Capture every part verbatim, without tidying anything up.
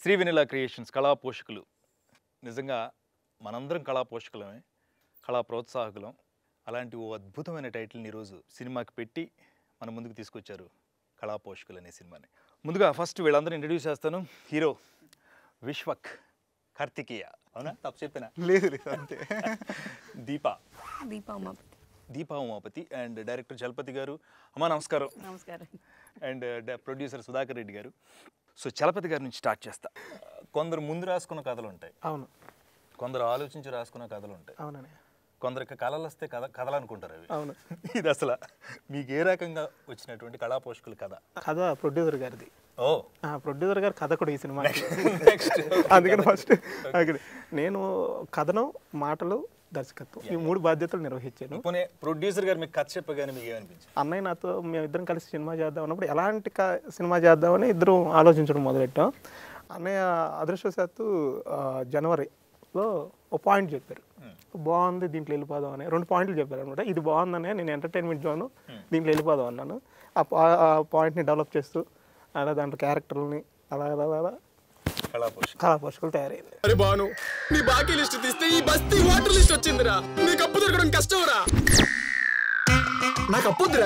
Shri vanilla creations కళా పోషకులు. నిజంగా మనందరం కళా పోషకులమే, కళా ప్రోత్సాహకులం. అలాంటి ఓ అద్భుతమైన టైటిల్ని ఈరోజు సినిమాకి పెట్టి మన ముందుకు తీసుకొచ్చారు కళా పోషకులు అనే సినిమాని. ముందుగా ఫస్ట్ వీళ్ళందరూ ఇంట్రడ్యూస్ చేస్తాను. హీరో విశ్వక్ కార్తికేయ, అవునా? తప్పు చెప్పినా? లేదు లేదు అంతే. Deepa Deepa Umapathi Deepa Umapathi and director Chalapathi garu. అమ్మా నమస్కారం. నమస్కారం. అండ్ ప్రొడ్యూసర్ సుధాకర్ రెడ్డి గారు. సో చలపతి గారి నుంచి స్టార్ట్ చేస్తా. కొందరు ముందు రాసుకున్న కథలు ఉంటాయి, అవును. కొందరు ఆలోచించి రాసుకున్న కథలు ఉంటాయి, అవునని. కొందరికి కళలు వస్తే కథ కథలు అనుకుంటారు అవి. అవును. ఇది అసలు మీకు ఏ రకంగా వచ్చినటువంటి కళా పోషకుల కథ? కథ ప్రొడ్యూసర్ గారిది. ఓ ప్రొడ్యూసర్ గారు కథ కూడా ఈ సినిమా. నెక్స్ట్ అందుకని ఫస్ట్ నేను కథనం, మాటలు, దర్శకత్వం ఈ మూడు బాధ్యతలు నిర్వహించాను. పోనీ ప్రొడ్యూసర్ గారు మీకు కథ చెప్పగానే మీకు ఏమనిపించింది? అన్నయ్య నాతో మేమిద్దరం కలిసి సినిమా చేద్దాం అన్నప్పుడు ఎలాంటి సినిమా చేద్దామని ఇద్దరం ఆలోచించడం మొదలెట్టాం. అన్నయ్య అదృష్టవశాత్తు జనవరిలో ఒక పాయింట్ చెప్పారు, బాగుంది దీంట్లో వెళ్ళిపోదాం అని. రెండు పాయింట్లు చెప్పారు అనమాట. ఇది బాగుందనే నేను ఎంటర్టైన్మెంట్ జోను, దీంట్లో వెళ్ళిపోదాం అన్నాను. ఆ పాయింట్ని డెవలప్ చేస్తూ అలా దాంట్లో క్యారెక్టర్ని అలా అలా అలా కళా పోషకులు తయారైంది. అరే బాను, నీ బాకీ లిస్ట్ తీస్తే ఈ బస్తీ వాటర్ లిస్ట్ వచ్చిందిరా. నీకు అప్పు దొరకడం కష్టంరా. నాకు అప్పుద్దురా.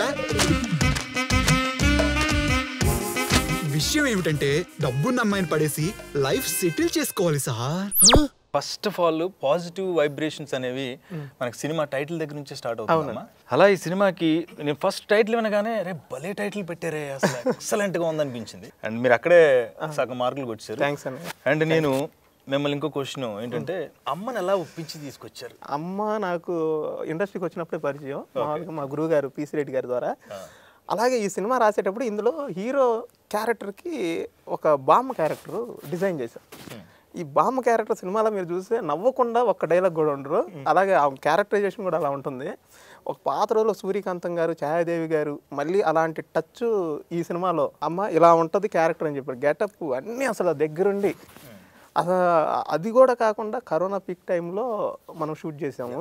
విషయం ఏమిటంటే డబ్బున్న అమ్మాయిని పడేసి లైఫ్ సెటిల్ చేసుకోవాలి sir. First of all positive vibrations అనేవి మనకి సినిమా టైటిల్ దగ్గర నుంచి స్టార్ట్ అవుతుంది. అలా ఈ సినిమాకి నేను ఫస్ట్ టైటిల్ వినగానే రే భలే టైటిల్ పెట్టారే, అసలు ఎక్సలెంట్ గా ఉందనిపించింది. అండ్ మీరు అక్కడే సగం మార్కులు కొట్టారు. థ్యాంక్స్ అండి. అండ్ నేను మిమ్మల్ని ఇంకో క్వశ్చన్ ఏంటంటే, అమ్మని ఎలా ఒప్పించి తీసుకొచ్చారు? అమ్మ నాకు ఇండస్ట్రీకి వచ్చినప్పుడే పరిచయం, మామూలుగా మా గురువు గారు పీసీ రెడ్డి గారి ద్వారా. అలాగే ఈ సినిమా రాసేటప్పుడు ఇందులో హీరో క్యారెక్టర్కి ఒక బామ్మ క్యారెక్టర్ డిజైన్ చేశాం. ఈ బామ్మ క్యారెక్టర్ సినిమాలో మీరు చూస్తే నవ్వకుండా ఒక్క డైలాగ్ కూడా ఉండరు. అలాగే ఆ క్యారెక్టరైజేషన్ కూడా అలా ఉంటుంది. ఒక పాత రోజుల్లో సూర్యకాంతం గారు, ఛాయాదేవి గారు మళ్ళీ అలాంటి టచ్ ఈ సినిమాలో అమ్మ ఇలా ఉంటుంది క్యారెక్టర్ అని చెప్పారు. గెటప్ అన్నీ అసలు దగ్గరుండి, అసలు అది కూడా కాకుండా కరోనా పీక్ టైంలో మనం షూట్ చేసాము.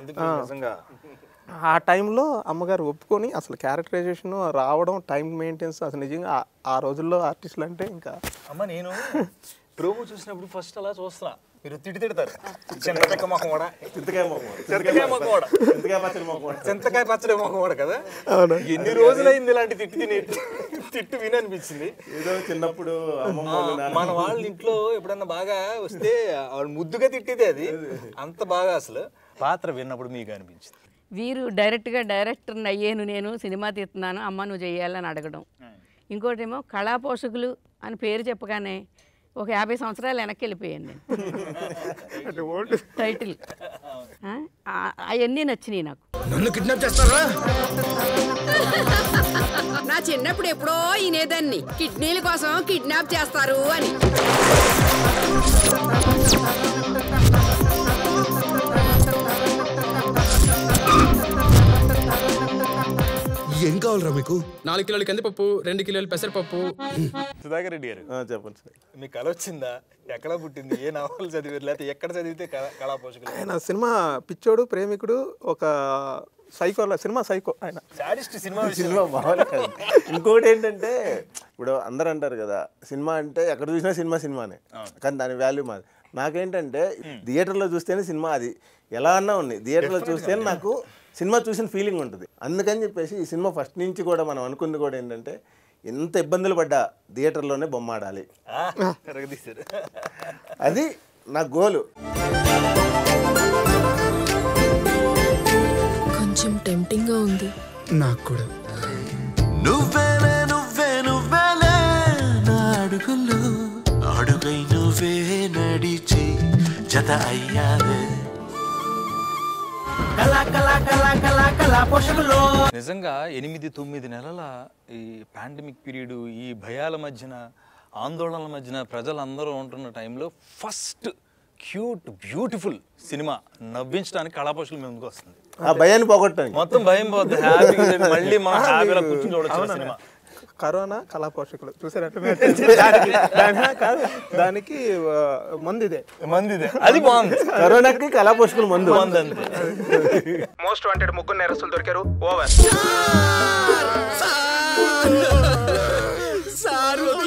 ఆ టైంలో అమ్మగారు ఒప్పుకొని అసలు క్యారెక్టరైజేషన్ రావడం, టైం మెయింటెన్స్, అసలు నిజంగా ఆ రోజుల్లో ఆర్టిస్టులు అంటే ఇంకా. అమ్మ నేను ప్రోమో చూసినప్పుడు ఫస్ట్ అలా చూస్తున్నా, మీరు తిట్టి తిడతారు, చింతకాయ మొఖం కూడా, చింతకాయ మొఖం కూడా, చింతకాయ పచ్చడి మొఖం కూడా కదా. ఎన్ని రోజులైంది ఇలాంటి తిట్టి తిని తిట్టు విని అనిపించింది. ఏదో చిన్నప్పుడు మన వాళ్ళ ఇంట్లో ఎప్పుడన్నా బాగా వస్తే వాళ్ళు ముద్దుగా తిట్టితే అది అంత బాగా. అసలు పాత్ర విన్నప్పుడు మీకు అనిపించింది? వీరు డైరెక్ట్గా డైరెక్టర్ని అయ్యాను, నేను సినిమా తీస్తున్నాను, అమ్మ నువ్వు చేయాలని అడగడం. ఇంకోటేమో కళా పోషకులు అని పేరు చెప్పగానే ఒక యాభై సంవత్సరాలు వెనక్కి వెళ్ళిపోయాను నేను. టైటిల్ అవన్నీ నచ్చినాయి నాకు. నన్ను కిడ్నాప్ చేస్తారా? నా చిన్నప్పుడు ఎప్పుడో ఇనేదాన్ని కిడ్నీల కోసం కిడ్నాప్ చేస్తారు అని. ఏం కావాలరా మీకు? నాలుగు కిలోల కందిపప్పు, రెండు కిలోల పెసరపప్పు. సుధాకర్ రెడ్డి గారు చెప్పండి సార్, మీ కళ వచ్చిందా? ఎక్కడ పుట్టింది? ఏ నవలు చదివారు, లేకపోతే ఎక్కడ చదివితే కళా పోషకులు? ఆయన సినిమా పిచ్చోడు, ప్రేమికుడు, ఒక సైకో సినిమా సైకో ఆయన సినిమా సినిమా మామూలు కాదు. ఇంకోటి ఏంటంటే ఇప్పుడు అందరు అంటారు కదా సినిమా అంటే ఎక్కడ చూసినా సినిమా సినిమానే, కానీ దాని వాల్యూ మాది. నాకేంటంటే థియేటర్లో చూస్తేనే సినిమా, అది ఎలా అన్నా ఉంది, థియేటర్లో చూస్తేనే నాకు సినిమా చూసిన ఫీలింగ్ ఉంటుంది. అందుకని చెప్పేసి ఈ సినిమా ఫస్ట్ నుంచి కూడా మనం అనుకుంది కూడా ఏంటంటే ఎంత ఇబ్బందులు పడ్డా థియేటర్లోనే బొమ్మ ఆడాలి, అది నా గోలు. కొంచెం టెంప్టింగ్ గా ఉంది నాకు కూడా. నువ్వేలే నువ్వే నువ్వేలే నా అడుగులు అడుగై నువ్వే నడిచి జత అయ్యావే. నిజంగా ఎనిమిది తొమ్మిది నెలల ఈ పాండమిక్ పీరియడ్, ఈ భయాల మధ్యన, ఆందోళనల మధ్యన ప్రజలందరూ ఉంటున్న టైంలో ఫస్ట్ క్యూట్ బ్యూటిఫుల్ సినిమా నవ్వించడానికి కళా పోషకులు ముందుకు వస్తుంది. ఆ భయాన్ని పోగొట్టండి, మొత్తం భయం పోతుంది, హ్యాపీగా మళ్ళీ మనం హ్యాపీగా కూర్చొని చూడొచ్చు సినిమా. కరోనా కళా పోషకులు చూసారంటే కాదు, దానికి మందు ఇదే మంది ఇదే, అది బాగుంది. కరోనాకి కళా పోషకులు మందు. మోస్ట్ వాంటెడ్ ముగ్గురు నేరస్తులు దొరికారు. ఓవర్. సార్ వదిలే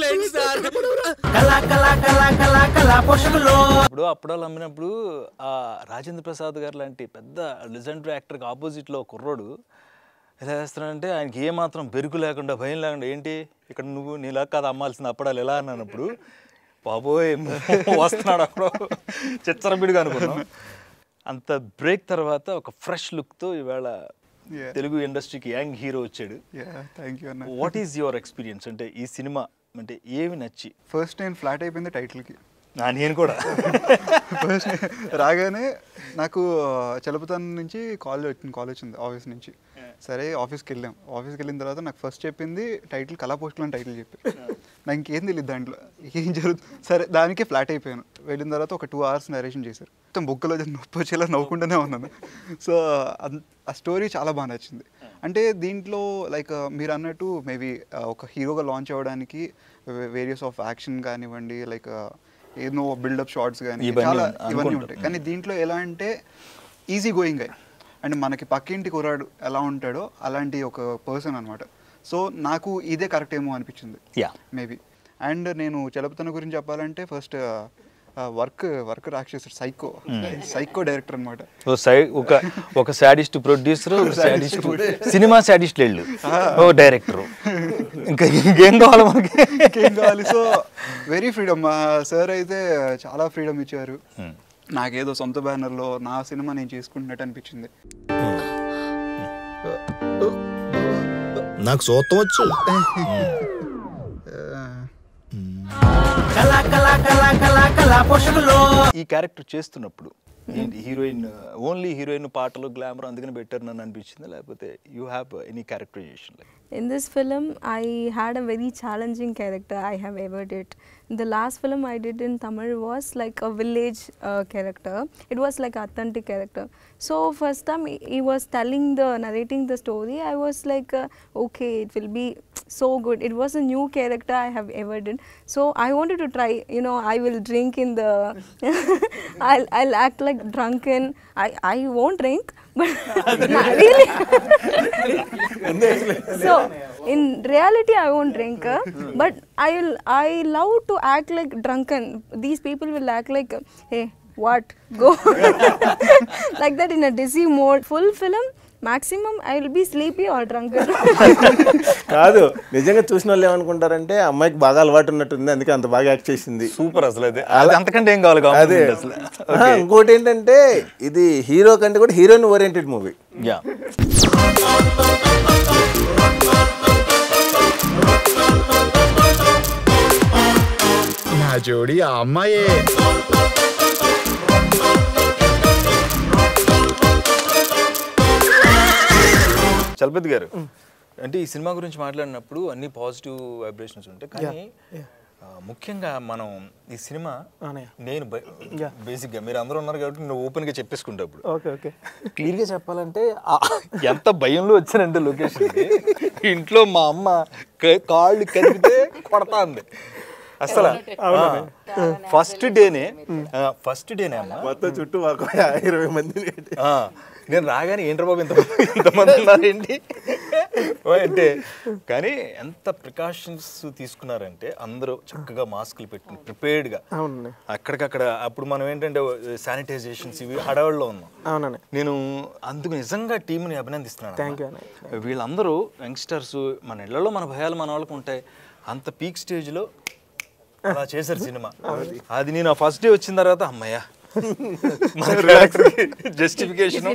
ఇప్పుడు అప్పుడాలు అమ్మినప్పుడు ఆ రాజేంద్ర ప్రసాద్ గారు లాంటి పెద్ద లెజెండరీ యాక్టర్కి ఆపోజిట్లో కుర్రోడు ఎలా చేస్తున్నాడంటే ఆయనకి ఏమాత్రం బెరుకు లేకుండా భయం లేకుండా ఏంటి ఇక్కడ నువ్వు నీలా కాదు అమ్మాల్సిన అప్పడాలు ఎలా అన్నప్పుడు బాబోయ్ వస్తున్నాడు అక్కడ చిచ్చరబిడిగా అనుకున్నాం. అంత బ్రేక్ తర్వాత ఒక ఫ్రెష్ లుక్తో ఇవాళ తెలుగు ఇండస్ట్రీకి యంగ్ హీరో వచ్చాడు. థ్యాంక్ యూ అన్న. What is your experience? అంటే ఈ సినిమా అంటే ఏమి నచ్చి? ఫస్ట్ నేను ఫ్లాట్ అయిపోయింది టైటిల్కి. నేను కూడా ఫస్ట్ రాగానే నాకు చలపతనం నుంచి కాల్ వచ్చింది కాల్ వచ్చింది ఆఫీస్ నుంచి. సరే ఆఫీస్కి వెళ్ళాం. ఆఫీస్కి వెళ్ళిన తర్వాత నాకు ఫస్ట్ చెప్పింది టైటిల్ కళాపోషకులు అని టైటిల్ చెప్పి. నాకు ఇంకేం తెలియదు దాంట్లో ఏం జరుగుతుంది. సరే దానికే ఫ్లాట్ అయిపోయాను. వెళ్ళిన తర్వాత ఒక టూ అవర్స్ నరేషన్ చేశారు. మొత్తం బుక్కలో నొప్పి వచ్చేలా నవ్వుకుంటూనే ఉన్నాను. సో ఆ స్టోరీ చాలా బాగా నచ్చింది. అంటే దీంట్లో లైక్ మీరు అన్నట్టు మేబీ ఒక హీరోగా లాంచ్ అవ్వడానికి వేరియస్ ఆఫ్ యాక్షన్ కానివ్వండి, లైక్ ఏదో బిల్డప్ షార్ట్స్ కానీ చాలా ఇవన్నీ ఉంటాయి. కానీ దీంట్లో ఎలా అంటే ఈజీ గోయింగ్ అయ్యి అండ్ మనకి పక్కింటి కుర్రాడు ఎలా ఉంటాడో అలాంటి ఒక పర్సన్ అనమాట. సో నాకు ఇదే కరెక్ట్ ఏమో అనిపించింది మేబీ. అండ్ నేను చలపతన గురించి చెప్పాలంటే ఫస్ట్ వర్క్ వర్క్ రాక్షసుడు సైకో సైకో డైరెక్టర్ అనమాట. ఒక ఒక సాడిస్ట్ ప్రొడ్యూసర్, సినిమా సాడిస్ట్ లేళ్ళు ఓ డైరెక్టర్, ఇంకా ఇంకేం కావాలి మనకి? ఇంకేం కావాలి? So very freedom. మా సార్ అయితే చాలా ఫ్రీడమ్ ఇచ్చారు. నాకేదో సొంత బ్యానర్లో నా సినిమా నేను చేసుకుంటున్నట్టు అనిపించింది. నాకు సోతం వచ్చు. ఈ క్యారెక్టర్ చేస్తున్నప్పుడు హీరోయిన్ ఓన్లీ హీరోయిన్ పాటలు గ్లామర్ అందుకని బెటర్ నన్ను అనిపించింది, లేకపోతే you have any characterization? In this film, I had a very challenging character I have ever did. The last film I did in Tamil was like a village uh, character. It was like authentic character. So first time he, he was telling the narrating the story, I was like, uh, okay, it will be so good. It was a new character I have ever did. So I wanted to try. You know, I will drink in the. I'll I'll act like drunken. I I won't drink, but not really. So in reality I won't drink, uh, but I will I love to act like drunken. These people will act like, hey, what, go like that in a dizzy mode. Full film maximum I will be sleepy or drunken. కాదు, నిజంగా చూసిన వాళ్ళు ఏమనుకుంటారంటే అమ్మాయికి బాగా అలవాటు ఉన్నట్టుంది అందుకే అంత బాగా యాక్ట్ చేసింది. సూపర్. అసలు అదే అంతకంటే ఏం కావాలి? అదే. ఇంకోటి ఏంటంటే ఇది హీరో కంటే కూడా హీరోయిన్ ఓరియంటెడ్ మూవీ. యా. నా జోడి ఆ అమ్మాయే. చలపతి గారు, అంటే ఈ సినిమా గురించి మాట్లాడినప్పుడు అన్ని పాజిటివ్ వైబ్రేషన్స్ ఉంటాయి, కానీ ముఖ్యంగా మనం ఈ సినిమా నేను బేసిక్గా మీరు అందరూ ఉన్నారు కాబట్టి నేను ఓపెన్గా చెప్పేసుకుంటా. ఇప్పుడు ఓకే ఓకే క్లియర్గా చెప్పాలంటే ఎంత భయంలో వచ్చానంటే లొకేషన్కి, ఇంట్లో మా అమ్మ కాళ్ళు కదిపితే కొడతా ఉంది అసలు. ఫస్ట్ డేనే ఫస్ట్ డేనే అమ్మ మొత్తం చుట్టూ ఇరవై మంది. నేను రాగానే ఏంట్రా బాబు ఇంతమంది ఇంతమంది ఉన్నారేంటి అంటే, కానీ ఎంత ప్రికాషన్స్ తీసుకున్నారంటే అందరూ చక్కగా మాస్కులు పెట్టుకుని ప్రిపేర్డ్గా అక్కడికక్కడ. అప్పుడు మనం ఏంటంటే శానిటైజేషన్స్ ఇవి హడావుల్లో ఉన్నాం. నేను అందుకు నిజంగా టీంని అభినందిస్తున్నాను. వీళ్ళందరూ యంగ్స్టర్స్, మన ఇళ్లలో మన భయాలు మన వాళ్ళకు ఉంటాయి, అంత పీక్ స్టేజ్లో అలా చేశారు సినిమా. అది నేను ఫస్ట్ డే వచ్చిన తర్వాత అమ్మయ్య జస్టిఫికేషన్.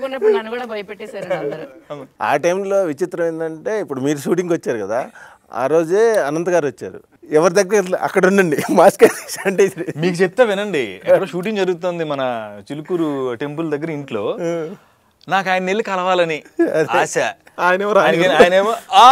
ఆ టైంలో విచిత్రం ఏంటంటే ఇప్పుడు మీరు షూటింగ్కి వచ్చారు కదా, ఆ రోజే అనంత్ గారు వచ్చారు. ఎవరి దగ్గర అక్కడ ఉండండి మాస్క్ అంటే మీకు చెప్తా వినండి. ఎక్కడ షూటింగ్ జరుగుతుంది మన చిలుకూరు టెంపుల్ దగ్గర ఇంట్లో, నాకు ఆయన నెల్లి కలవాలని ఆశ. ఆయనేమో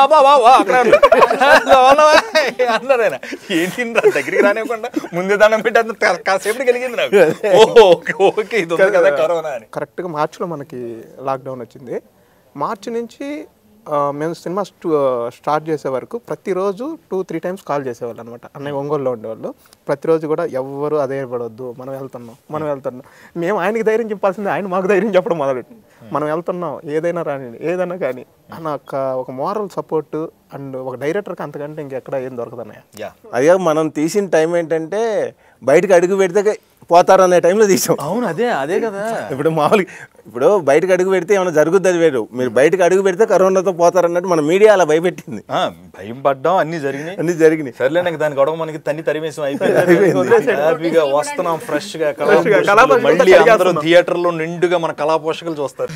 అన్నారు ఆయన, ఏంటి దగ్గరికి రానివ్వకుండా ముందే దండం పెట్టి కాసేపు కలిగింది నాకు. ఓకే ఓకే ఇది ఉంది కదా కరోనా అని. కరెక్ట్గా మార్చిలో మనకి లాక్డౌన్ వచ్చింది. మార్చి నుంచి మేము సినిమా స్టూ స్టార్ట్ చేసే వరకు ప్రతిరోజు టూ త్రీ టైమ్స్ కాల్ చేసేవాళ్ళు అనమాట. అన్నయ్య ఒంగోలులో ఉండేవాళ్ళు. ప్రతిరోజు కూడా ఎవ్వరు అదే పడవద్దు, మనం వెళ్తున్నాం మనం వెళ్తున్నాం. మేము ఆయనకి ధైర్యం చెప్పాల్సిందే, ఆయన మాకు ధైర్యం చెప్పడం మొదలెట్టి మనం వెళ్తున్నాం ఏదైనా రాని ఏదైనా కానీ అన్న ఒక ఒక మోరల్ సపోర్ట్ అండ్ ఒక డైరెక్టర్కి అంతకంటే ఇంకెక్కడ ఏం దొరకదు అన్నయ్య. అయ్యా మనం తీసిన టైం ఏంటంటే బయటకు అడుగు పెడితే పోతారు అనే టైంలో తీసాం. అవును, అదే అదే కదా. ఇప్పుడు మామూలుగా ఇప్పుడు బయటకు అడుగు పెడితే ఏమైనా జరుగుద్ది అది వేరు, మీరు బయటకు అడుగు పెడితే కరోనాతో పోతారు అన్నట్టు మన మీడియా అలా భయపెట్టింది. భయం పడ్డాం, అన్ని జరిగినాయి అన్ని జరిగినాయి. సర్లే నాకు దాని గొడవ మనకి తన్ని తరిమేసం అయిపోయింది. హ్యాపీగా వస్తున్నాం ఫ్రెష్ గా కళా మళ్ళీ అందరూ థియేటర్ లో నిండుగా మన కళా పోషకులు చూస్తారు.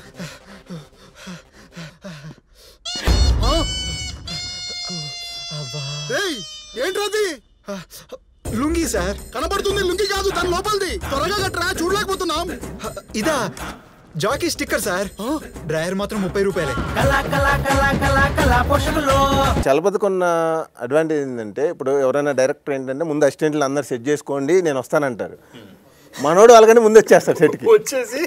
ఏంట్రది? లుంగి సార్. కనబడుతుంది లుంగి కాదు, దాని లోపలిది. త్వరగా కట్టరా, చూడలేకపోతున్నాం. ఇదా జాకీ స్టిక్కర్ సార్. డ్రైయర్ మాత్రం ముప్పై రూపాయలే. చలపతికి ఉన్న అడ్వాంటేజ్ ఏంటంటే ఇప్పుడు ఎవరైనా డైరెక్టర్ ఏంటంటే ముందు అసిస్టెంట్లు అందరు సెట్ చేసుకోండి నేను వస్తానంటారు. మనోడు వాళ్ళకని ముందు వచ్చేస్తారు సెట్కి. వచ్చేసి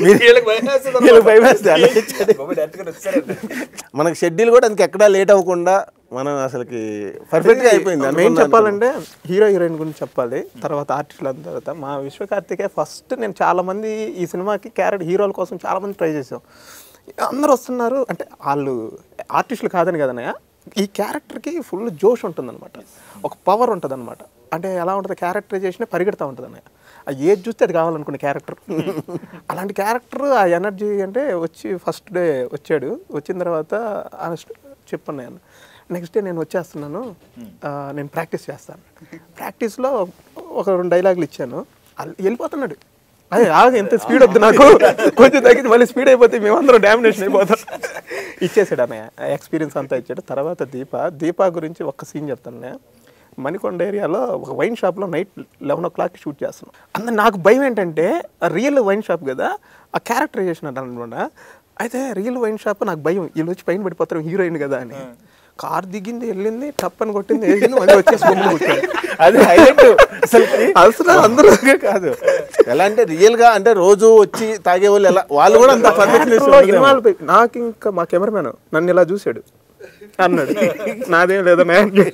మనకి షెడ్యూల్ కూడా అందుకు ఎక్కడా లేట్ అవ్వకుండా మనం అసలుకి పర్ఫెక్ట్గా అయిపోయింది. మెయిన్ చెప్పాలంటే హీరో హీరోయిన్ గురించి చెప్పాలి, తర్వాత ఆర్టిస్టులు అంత తర్వాత మా విశ్వకార్తికే ఫస్ట్. నేను చాలామంది ఈ సినిమాకి క్యారెక్టర్ హీరోల కోసం చాలామంది ట్రై చేసాం. అందరూ వస్తున్నారు అంటే వాళ్ళు ఆర్టిస్టులు కాదని కదనయ్య, ఈ క్యారెక్టర్కి ఫుల్ జోష్ ఉంటుందన్నమాట, ఒక పవర్ ఉంటుంది అనమాట. అంటే ఎలా ఉంటుంది క్యారెక్టరైజేషన్ పరిగెడతా ఉంటుంది అన్నయ్య. ఆ ఏది చూస్తే అది కావాలనుకునే క్యారెక్టర్. అలాంటి క్యారెక్టర్ ఆ ఎనర్జీ అంటే వచ్చి ఫస్ట్ డే వచ్చాడు. వచ్చిన తర్వాత చెప్పన్నాను నెక్స్ట్ డే నేను వచ్చేస్తున్నాను, నేను ప్రాక్టీస్ చేస్తాను. ప్రాక్టీస్లో ఒక రెండు డైలాగులు ఇచ్చాను, వెళ్ళిపోతున్నాడు. అదే ఆగ ఎంత స్పీడ్ వద్దు నాకు, కొంచెం తగ్గింది మళ్ళీ స్పీడ్ అయిపోతే మేమందరం డామినేషన్ అయిపోతాం. ఇచ్చేసాడు అన్నయ్య, ఎక్స్పీరియన్స్ అంతా ఇచ్చాడు. తర్వాత దీప దీప గురించి ఒక్క సీన్ చెప్తాను. మణికొండ ఏరియాలో ఒక వైన్ షాప్లో నైట్ లెవెన్ ఓ క్లాక్కి షూట్ చేస్తున్నాం. అందులో నాకు భయం ఏంటంటే రియల్ వైన్ షాప్ కదా, ఆ క్యారెక్టరైజేషన్ అనమాట. అయితే రియల్ వైన్ షాప్ నాకు భయం, వీళ్ళు వచ్చి పైన పడిపోతారు హీరోయిన్ కదా అని. కార్ దిగింది, వెళ్ళింది, టప్పని కొట్టింది, వేసింది, మళ్ళీ వచ్చేసి బొమ్మలు కొట్టాడు. అది హైలైట్ అసలు అసలు అందరూ కాదు. ఎలా అంటే రియల్గా అంటే రోజు వచ్చి తాగే వాళ్ళు ఎలా వాళ్ళు కూడా అంత ఇన్వాల్వ్. నాకు ఇంకా మా కెమెరామెన్ నన్ను ఇలా చూశాడు అన్నాడు, నాదేం లేదన్నా.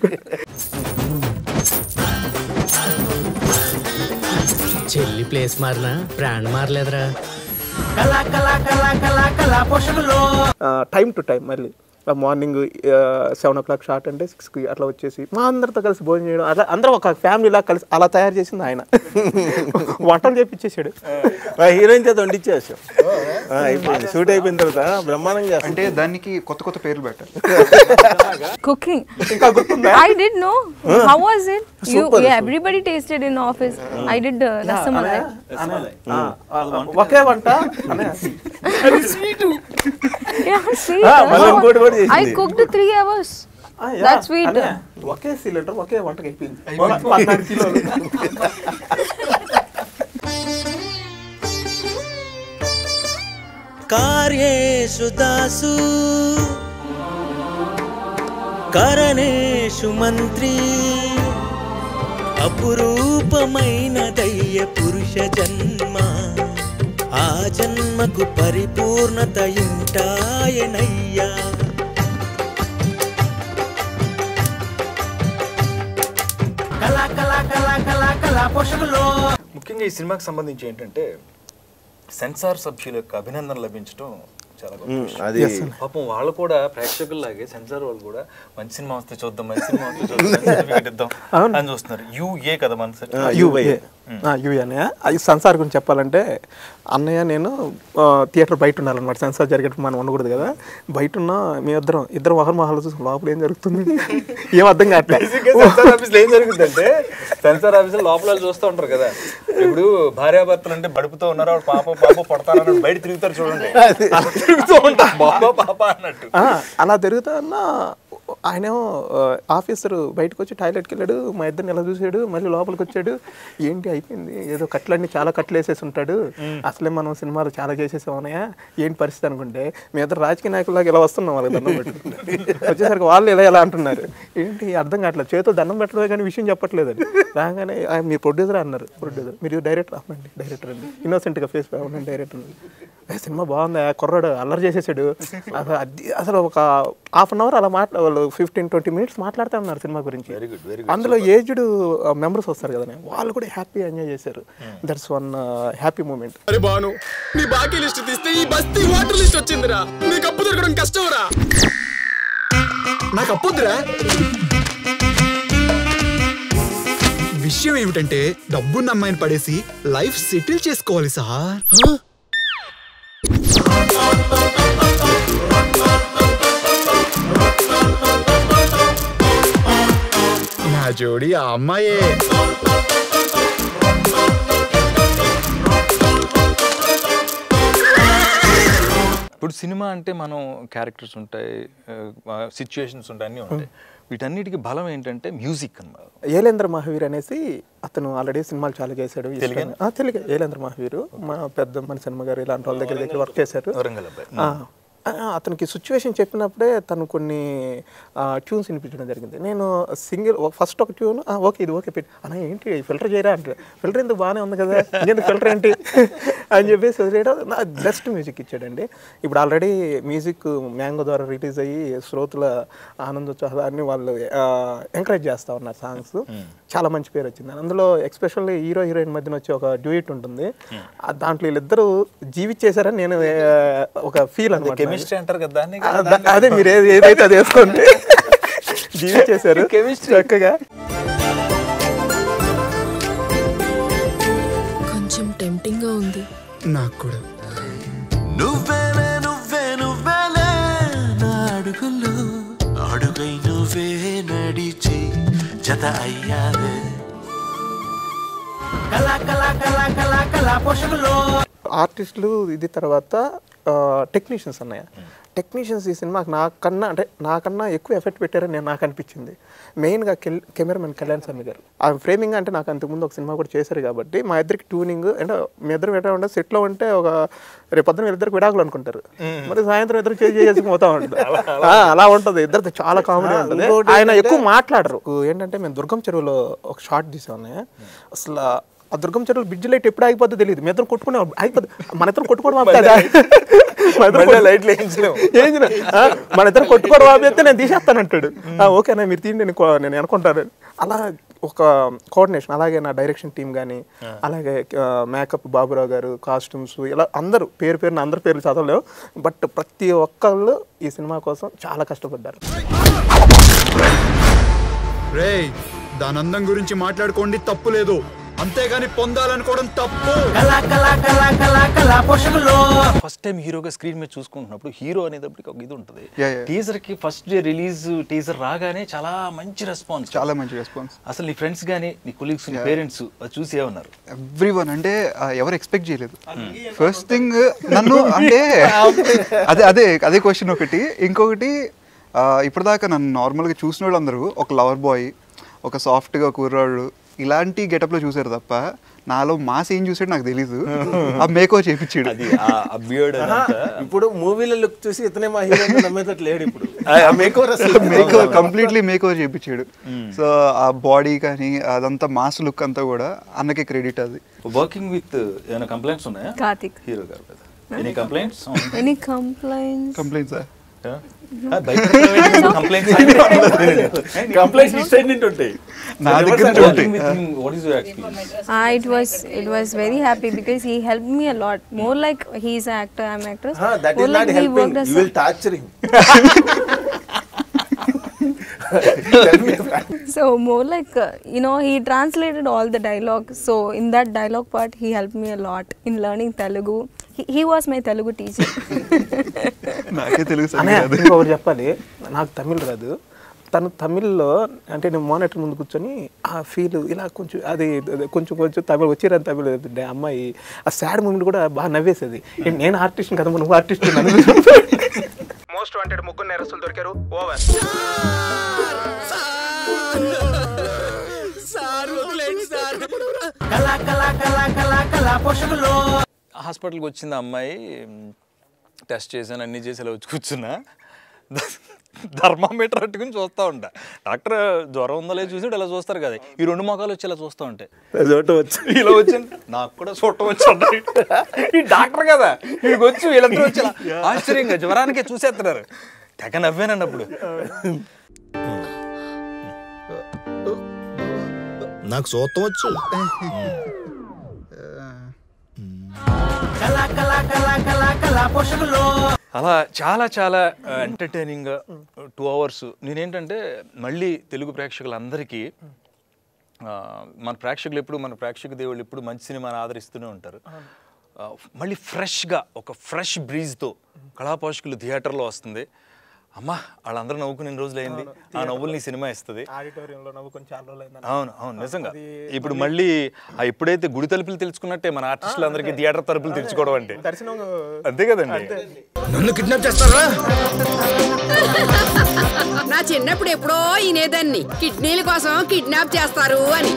చెల్లి ప్లేస్ మారినా బ్రాండ్ మారలేదురా. టైం టు టైం మళ్ళీ morning seven o'clock short అంటే సిక్స్కి అట్లా వచ్చేసి మా అందరితో కలిసి భోజనం చేయడం, అట్లా అందరం ఒక ఫ్యామిలీలా కలిసి అలా తయారు చేసింది ఆయన. వంటలు చేపించేసాడు, హీరోయిన్ చేత వండిచ్చేసాం. అయిపోయింది షూట్ అయిపోయిన తర్వాత బ్రహ్మాండంగా. అంటే దానికి కొత్త కొత్త పేర్లు పెట్టాలి. Cooking. ఇంకా గుర్తుందా? I did know. How was it? You, yeah, everybody tasted in office. I did uh, rasamalai. ఒకే వంట. Yeah, sweet. I cooked three hours. That's sweet. ఒకే సిలిండర్ ఒకే వంటకి అయిపోయింది. పద్నాలుగు కిలోలు. కార్యేషు దాసు కరణేషు మంత్రి అపురూపమైన దయ్య పురుష జన్మ ఆ జన్మకు పరిపూర్ణత ఇంటాయనయ్యా. కళా కళా కళా కళా కళా పోషకులు. ముఖ్యంగా ఈ సినిమాకి సంబంధించి ఏంటంటే సెన్సార్ సభ్యుల యొక్క అభినందన లభించడం చాలా గొప్ప విషయం. పాపం వాళ్ళు కూడా ప్రేక్షకుల్లాగే సెన్సార్ వాళ్ళు కూడా మంచి సినిమా వస్తే చూద్దాం, మంచి సినిమా వస్తే చూద్దాం అని చూస్తున్నారు. యూఏ కదా మన యూఏ యూఏ అన్నయ్య. అది సెన్సార్ గురించి చెప్పాలంటే అన్నయ్య నేను థియేటర్ బయట ఉండాలన్నమాట. సెన్సార్ జరిగేటప్పుడు మనం ఉండకూడదు కదా. బయట ఉన్న మీ ఇద్దరం ఇద్దరు ఒకరి మొహాలు చూసి లోపల ఏం జరుగుతుంది ఏం అర్థం కావట్లేదు. సెన్సార్ ఆఫీస్లో ఏం జరుగుతుందంటే సెన్సార్ ఆఫీస్లో లోపల చూస్తూ ఉంటారు కదా. ఇప్పుడు భార్యాభర్తలు అంటే బడుపుతూ ఉన్నారు, పాప పాప పడతారని బయట తిరుగుతారు చూడండి, తిరుగుతూ ఉంటారు బాబా పాప అన్నట్టు. అలా తిరుగుతా అన్న ఆయనేమో ఆఫీసర్ బయటకు వచ్చి టాయిలెట్కి వెళ్ళాడు, మా ఇద్దరిని ఎలా చూసాడు, మళ్ళీ లోపలికి వచ్చాడు. ఏంటి అయిపోయింది, ఏదో కట్లన్నీ చాలా కట్లు వేసేసి ఉంటాడు, అసలే మనం సినిమాలు చాలా చేసేసామన్నాయా, ఏంటి పరిస్థితి అనుకుంటే మీ ఇద్దరు రాజకీయ నాయకులాగా ఇలా వస్తున్నాం వాళ్ళకి దండం పెట్టుకుంటే వచ్చేసరికి వాళ్ళు ఇలా ఎలా అంటున్నారు, ఏంటి అర్థం కావట్లేదు, చేతులు దండం పెట్టడమే కానీ విషయం చెప్పట్లేదని. రాగానే మీరు ప్రొడ్యూసర్ అన్నారు, ప్రొడ్యూసర్ మీరు డైరెక్టర్ అవునండి, డైరెక్టర్ అండి, ఇన్నోసెంట్గా ఫేస్ అవునండి డైరెక్టర్ అండి. సినిమా బాగుంది, కుర్రాడు అల్లరి చేసేసాడు. అసలు అసలు ఒక హాఫ్ అన్ అవర్ అలా మాట్లా వాళ్ళు ఫిఫ్టీన్ ట్వంటీ మినిట్స్ మాట్లాడుతూ ఉన్నారు సినిమా గురించి. అందులో ఏజ్డ్ మెంబర్స్ వస్తారు కదా, వాళ్ళు కూడా హ్యాపీ ఎంజాయ్ చేశారు. That's one happy moment. అరే బాను, నీ బాకీ లిస్ట్ తీస్తే ఈ బస్తీ వాటర్ లిస్ట్ వచ్చిందిరా, నీకు అప్పు దొరకడం కష్టంరా. నాకు అప్పొద్దురా. విషయం ఏమిటంటే డబ్బున్న అమ్మాయిని పడేసి లైఫ్ సెటిల్ చేసుకోవాలి సార్. నా జోడి ఆ అమ్మాయే. ఇప్పుడు సినిమా అంటే మనం క్యారెక్టర్స్ ఉంటాయి, సిచ్యుయేషన్స్ ఉంటాయి, అన్నీ ఉంటాయి. వీటన్నిటికీ బలం ఏంటంటే మ్యూజిక్ అన్నమాట. ఏలేంద్ర మహావీర్ అనేసి అతను ఆల్రెడీ సినిమాలు చాలా చేశాడు. తెలుగు ఏలేంద్ర మహావీరు మా పెద్ద మన సినిమా గారు ఇలాంటి వాళ్ళ దగ్గర దగ్గర వర్క్ చేశారు. అతనికి సిచ్యువేషన్ చెప్పినప్పుడే తను కొన్ని ట్యూన్స్ వినిపించడం జరిగింది. నేను సింగిల్ ఫస్ట్ ఒక ట్యూన్ ఓకే ఇది ఓకే పెట్టి అన్న ఏంటి ఫిల్టర్ చేయరా అంటే, ఫిల్టర్ ఎందుకు బాగానే ఉంది కదా ఇంకెందుకు ఫిల్టర్ ఏంటి అని చెప్పేసి వదిలేయడం. నా బెస్ట్ మ్యూజిక్ ఇచ్చాడండి. ఇప్పుడు ఆల్రెడీ మ్యూజిక్ మ్యాంగో ద్వారా రిలీజ్ అయ్యి శ్రోతుల ఆనందోత్సాహాన్ని వాళ్ళు ఎంకరేజ్ చేస్తూ ఉన్నారు. సాంగ్స్ చాలా మంచి పేరు వచ్చింది. అందులో ఎక్స్పెషల్లీ హీరో హీరోయిన్ మధ్యన వచ్చే ఒక డ్యూయిట్ ఉంటుంది, దాంట్లో వీళ్ళిద్దరూ జీవించేశారని నేను ఒక ఫీల్ అనమాట. అంటారు కదా, అదే మీరు ఏదైతే అది వేసుకోండి, జీవించేశారు చక్కగా. కొంచెం టెంప్టింగ్ గా ఉంది నాకు కూడా. నువ్వేలే నువ్వే నువ్వేలే నా అడుగుల్లో అడుగై నువ్వే నడిచి జత అయ్యావే. కళా కళా కళా కళా కళా పోషకులు ఆర్టిస్టులు ఇది తర్వాత టెక్నీషియన్స్ అన్నాయి. టెక్నీషియన్స్ ఈ సినిమాకి నాకన్నా అంటే నాకన్నా ఎక్కువ ఎఫెక్ట్ పెట్టారని నేను నాకు అనిపించింది. మెయిన్గా కెల్ కెమెరామెన్ కళ్యాణ్ స్వామి గారు ఆ ఫ్రేమింగ్ అంటే నాకు అంతకుముందు ఒక సినిమా కూడా చేశారు కాబట్టి మా ఇద్దరికి ట్యూనింగ్ అంటే మీ ఇద్దరు ఎట్లా ఉంటే సెట్లో ఉంటే ఒక రేపు పొద్దున ఇద్దరికి విడాకులు అనుకుంటారు, మరి సాయంత్రం ఇద్దరు చేసి చేసుకుని పోతా ఉంటుంది. అలా ఉంటుంది, ఇద్దరితో చాలా కామెడీ ఉంటుంది. ఆయన ఎక్కువ మాట్లాడరు. ఏంటంటే మేము దుర్గం చెరువులో ఒక షార్ట్ తీసాము. అసలు ఆ దుర్గం చెరువులో బ్రిడ్జ్ లైట్ ఎప్పుడు ఆగిపోద్దో తెలియదు, మీ ఇద్దరు కొట్టుకునే ఆగిపోద్ది, మన ఇద్దరు కొట్టుకోవడం లైట్లు మన ఇద్దరు కొట్టుకోవడం ఆపితే నేను తీసేస్తానంటాడు. ఓకేనా మీరు తీయండి నేను అనుకుంటాను. అలా ఒక కోఆర్డినేషన్. అలాగే నా డైరెక్షన్ టీం కానీ, అలాగే మేకప్ బాబురావు గారు, కాస్ట్యూమ్స్, ఇలా అందరూ పేరు పేరున అందరి పేర్లు చదవలేవు, బట్ ప్రతి ఒక్కళ్ళు ఈ సినిమా కోసం చాలా కష్టపడ్డారు. రేయ్ దాని అందం గురించి మాట్లాడుకోండి, తప్పు లేదు, అంతేగాని పొందాలనుకోవడం తప్పు. ఫస్ట్ టైం హీరోగా స్క్రీన్ మీద చూసుకుంటున్నప్పుడు హీరో అనేటప్పటికి ఒక ఇది ఉంటుంది. టీజర్ కి ఫస్ట్ డే రిలీజ్ టీజర్ రాగానే చాలా మంచి రెస్పాన్స్, చాలా మంచి రెస్పాన్స్. అసలు నీ ఫ్రెండ్స్ కానీ నీ కొలీగ్స్ నీ పేరెంట్స్ చూసి ఏమన్నారు? ఎవ్రీ వన్ అంటే ఎవరు ఎక్స్పెక్ట్ చేయలేదు. ఫస్ట్ థింగ్ నన్ను అంటే అదే అదే అదే క్వశ్చన్ ఒకటి. ఇంకొకటి ఇప్పటిదాకా నన్ను నార్మల్గా చూసిన వాళ్ళు అందరూ ఒక లవర్ బాయ్, ఒక సాఫ్ట్గా కుర్రాడు ఇలాంటి గెటప్లో చూసారు తప్ప నాలో మాస్ ఏం చూసాడు నాకు తెలీదు. ఆ మేకో చేపించాడు. ఇప్పుడు మూవీలో లుక్ చూసి ఇతనే మా హీరో నమ్మేటట్టు లేడు. ఇప్పుడు మేకో కంప్లీట్లీ మేకో చేపించాడు. సో ఆ బాడీ కానీ అదంతా మాస్ లుక్ అంతా కూడా అన్నకే క్రెడిట్. అది వర్కింగ్ విత్ ఏమైనా కంప్లైంట్స్ ఉన్నాయా Karthik hero garu? Any complaints? Any complaints? Complaints Ah, it was it was very happy because he helped me a lot. More like he's an actor, I'm an actress. Ah, that is not helping. You will torture him. So more like uh, you know, he translated all the dialogue. So in that dialogue part, he helped me a lot in learning Telugu. He, he was my Telugu teacher. నాకే తెలుగు ఒకటి చెప్పాలి, నాకు తమిళ్ రాదు. తను తమిళ్లో అంటే నేను monitor ముందు కూర్చొని ఆ ఫీల్ ఇలా కొంచెం అది కొంచెం కొంచెం తమిళ వచ్చిరని తమిళ అమ్మాయి ఆ సాడ్ మూమెంట్ కూడా బాగా నవ్వేసేది. నేను ఆర్టిస్ట్ కదా, నువ్వు ఆర్టిస్ట్ మోస్ట్ వాంటెడ్ ముగ్గురు నేరస్తులు దొరికారు. ఓవర్. హాస్పిటల్కి వచ్చింది అమ్మాయి, టెస్ట్ చేశాను, అన్నీ చేసి ఇలా వచ్చి కూర్చున్నా, థర్మామీటర్ పట్టుకుని చూస్తూ ఉంటా. డాక్టర్ జ్వరం ఉందో లేదు చూసి ఇలా చూస్తారు కదా, ఈ రెండు మొఖాలు వచ్చి ఇలా చూస్తూ ఉంటాయి. ఇలా వచ్చింది, నాకు కూడా చూడటం వచ్చి ఈ డాక్టర్ కదా వీడికి వచ్చి వీళ్ళందరూ వచ్చి ఆశ్చర్యంగా జ్వరానికే చూసేస్తున్నారు. తెగ నవ్వానండి అప్పుడు. నాకు చూడటం వచ్చు. అలా చాలా చాలా ఎంటర్టైనింగ్ టూ అవర్స్. నేనేంటంటే మళ్ళీ తెలుగు ప్రేక్షకులందరికీ, మన ప్రేక్షకులు ఎప్పుడు మన ప్రేక్షక దేవుళ్ళు ఎప్పుడు మంచి సినిమాని ఆదరిస్తూనే ఉంటారు. మళ్ళీ ఫ్రెష్గా ఒక ఫ్రెష్ బ్రీజ్తో కళాపోషకులు థియేటర్లో వస్తుంది. అమ్మా వాళ్ళందరూ నవ్వుకునే రోజులు అయింది, ఆ నవ్వుల్ని సినిమా ఇస్తుంది. అవును అవును నిజంగా. ఇప్పుడు మళ్ళీ ఎప్పుడైతే గుడి తలుపులు తెలుసుకున్నట్టే మన ఆర్టిస్టులు అందరికీ థియేటర్ తలుపులు తెచ్చుకోవడం అంటే అంతే కదండి. నన్ను కిడ్నాప్ చేస్తారా? నా చిన్నప్పుడు ఎప్పుడో ఇనేదాన్ని కిడ్నీల కోసం కిడ్నాప్ చేస్తారు అని.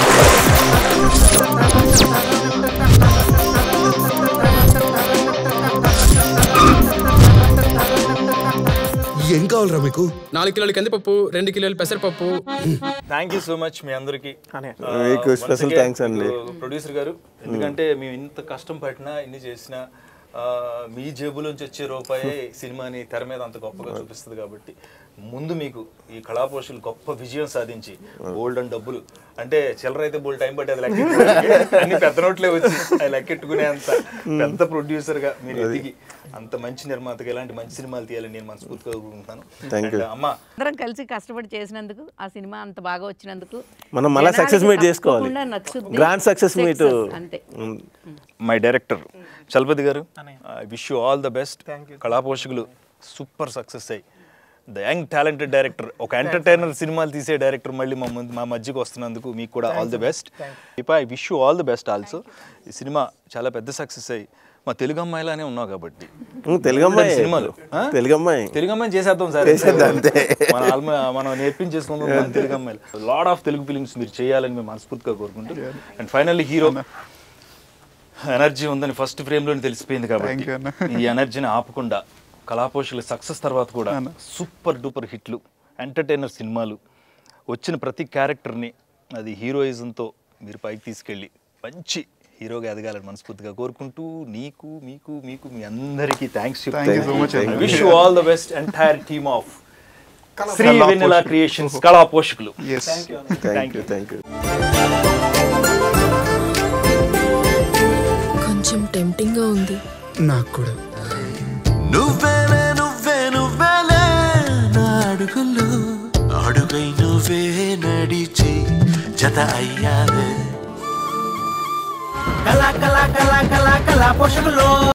ఏం కావాలరా మీకు? నాలుగు కిలోల కందిపప్పు, రెండు కిలోల పెసరపప్పు. థ్యాంక్ యూ సో మచ్ మీ అందరికి. స్పెషల్ థ్యాంక్స్ అండి ప్రొడ్యూసర్ గారు. ఎందుకంటే మేము ఇంత కష్టం పట్టినా ఇన్ని చేసినా మీ జేబులోంచి వచ్చే రూపాయి సినిమాని తెర మీద అంత గొప్పగా చూపిస్తుంది. కాబట్టి ముందు మీకు ఈ కళాపోషకులు గొప్ప విజయం సాధించి బోల్డ్ అండ్ డబ్బులు అంటే చిల్లర అయితే బోల్డ్ టైం పట్టేది లెక్క అన్ని పెద్ద నోట్లే వచ్చి అది లెక్కెట్టుకునే అంత పెద్ద ప్రొడ్యూసర్గా మీరు ఎదిగి అంత మంచి నిర్మాతగా ఇలాంటి మంచి సినిమాలు తీయాలని నేను మనస్ఫూర్తిగా కోరుకుంటున్నాను. అమ్మ అందరం కలిసి కష్టపడి చేసినందుకు, ఆ సినిమా అంత బాగా వచ్చినందుకు మనం మళ్ళీ సక్సెస్ మీట్ చేసుకోవాలి. Grand success meet. అంతే. My director Chalapathi garu, I wish you all the best. కళాపోషకులు సూపర్ సక్సెస్ అయ్యి ద యంగ్ టాలెంటెడ్ డైరెక్టర్, ఒక ఎంటర్టైనర్ సినిమాలు తీసే డైరెక్టర్ మళ్ళీ మా ముందు మా మధ్యకు వస్తున్నందుకు మీకు కూడా ఆల్ ది బెస్ట్. ఇప్ప I wish you all the best also. ఈ సినిమా చాలా పెద్ద సక్సెస్ అయ్యి మా తెలుగు అమ్మాయిలానే ఉన్నావు కాబట్టి తెలుగు అమ్మాయి సినిమాలు తెలుగు అమ్మాయి తెలుగు అమ్మాయి చేసేద్దాం సార్. మన మనం నేర్పించేసుకుందాం తెలుగు అమ్మాయిలు. లాడ్ ఆఫ్ తెలుగు ఫిలిమ్స్ మీరు చేయాలని మేము మనస్ఫూర్తిగా కోరుకుంటూ, అండ్ ఫైనల్లీ హీరో ఎనర్జీ ఉందని ఫస్ట్ ఫ్రేమ్లోనే తెలిసిపోయింది కాబట్టి ఈ ఎనర్జీని ఆపకుండా కళాపోషకుల సక్సెస్ తర్వాత కూడా సూపర్ డూపర్ హిట్లు, ఎంటర్టైనర్ సినిమాలు, వచ్చిన ప్రతి క్యారెక్టర్ని అది హీరోయిజంతో మీరు పైకి తీసుకెళ్ళి మంచి హీరోగా ఎదగాలని మనస్ఫూర్తిగా కోరుకుంటూ నీకు మీకు మీకు మీ అందరికీ థ్యాంక్స్ చెప్తాను. Wish you all the best entire team of Shri Vennela creations కళాపోషకులు. Thank you thank you. కొంచెం టెంప్టింగ్ గా ఉంది నాకు కూడా. నువ్వేలే నువ్వే నువ్వేలే నా అడుగులు అడుగై నువ్వే నడిచి జత అయ్యావే. కళా కళా కళా కళా కళా పోషకులు.